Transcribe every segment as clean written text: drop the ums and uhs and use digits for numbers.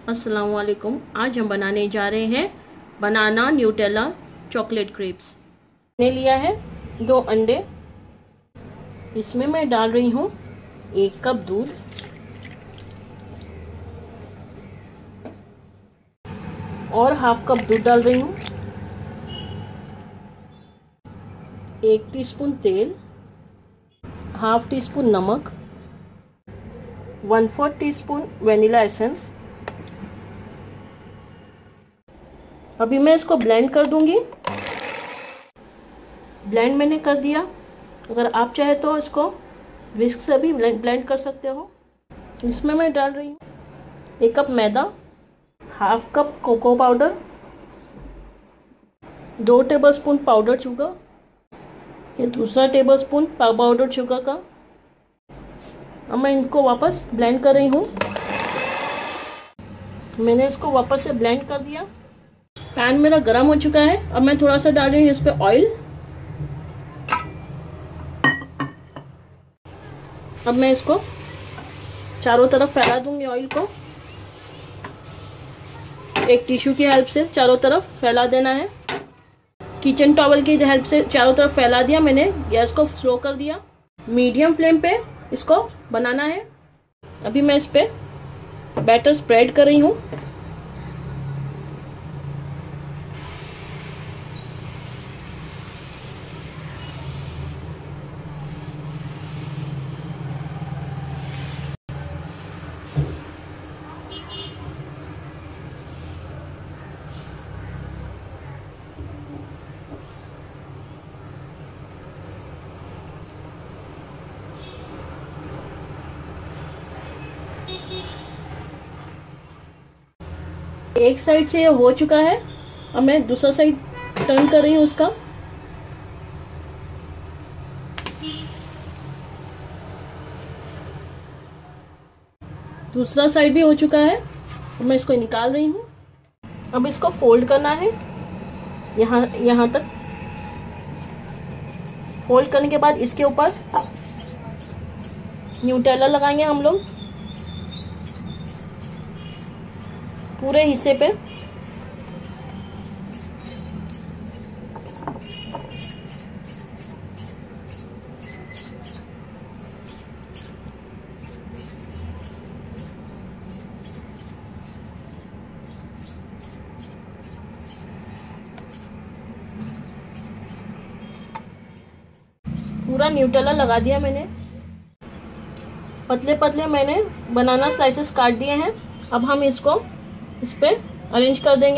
अस्सलाम वालेकुम। आज हम बनाने जा रहे हैं बनाना न्यूटेला चॉकलेट क्रेप्स। मैंने लिया है 2 अंडे। इसमें मैं डाल रही हूँ 1 कप दूध, और हाफ कप दूध डाल रही हूँ, 1 टीस्पून तेल, हाफ टी स्पून नमक, 1/4 टीस्पून वनीला एसेंस। अभी मैं इसको ब्लेंड कर दूंगी। ब्लेंड मैंने कर दिया। अगर आप चाहे तो इसको विस्क से भी ब्लेंड कर सकते हो। इसमें मैं डाल रही हूँ 1 कप मैदा, half cup cocoa powder, 2 tablespoon powder sugar, ये दूसरा टेबलस्पून पाउडर शुगर का। अब मैं इनको वापस ब्लेंड कर रही हूँ। मैंने इसको वापस से ब्लेंड कर दिया। पैन मेरा गर्म हो चुका है। अब मैं थोड़ा सा डाल रही हूँ इस पे ऑयल। अब मैं इसको चारों तरफ फैला दूंगी ऑयल को। एक टिश्यू की हेल्प से चारों तरफ फैला देना है। किचन टॉवल की हेल्प से चारों तरफ फैला दिया मैंने। गैस को स्लो कर दिया। मीडियम फ्लेम पे इसको बनाना है। अभी मैं इस पे बैटर स्प्रेड कर रही हूँ। एक साइड से ये हो चुका है। अब मैं दूसरा साइड टर्न कर रही हूँ उसका। दूसरा साइड भी हो चुका है। अब मैं इसको निकाल रही हूँ। अब इसको फोल्ड करना है यहाँ तक। फोल्ड करने के बाद इसके ऊपर न्यूटेला लगाएंगे हम लोग पूरे हिस्से पे। पूरा न्यूटेला लगा दिया मैंने। पतले पतले मैंने बनाना स्लाइसेस काट दिए हैं। अब हम इसको इस पे अरेंज कर देंगे।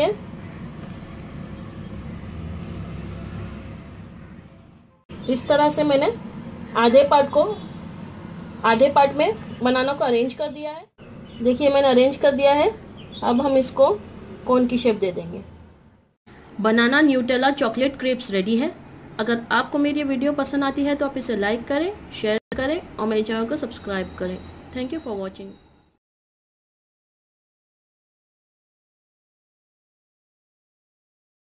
इस तरह से मैंने आधे पार्ट में बनाना को अरेंज कर दिया है। देखिए मैंने अरेंज कर दिया है। अब हम इसको कोन की शेप दे देंगे। Banana Nutella chocolate crepes ready है। अगर आपको मेरी वीडियो पसंद आती है तो आप इसे लाइक करें, शेयर करें और मेरे चैनल को सब्सक्राइब करें। Thank you for watching.